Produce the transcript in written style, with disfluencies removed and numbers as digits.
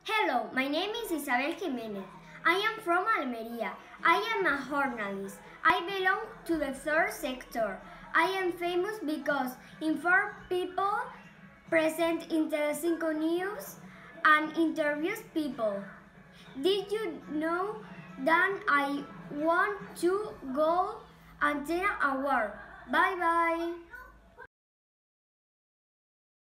Hello, my name is Isabel Jiménez. I am from Almería. I am a journalist. I belong to the third sector. I am famous because inform people, present interesting news, and interviews people. Did you know that I won 2 gold antenna awards? Bye bye.